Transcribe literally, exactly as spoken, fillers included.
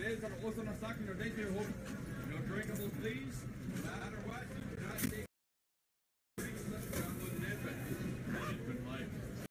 Today's got also not stocking or day to hope. No drinkables, please. No matter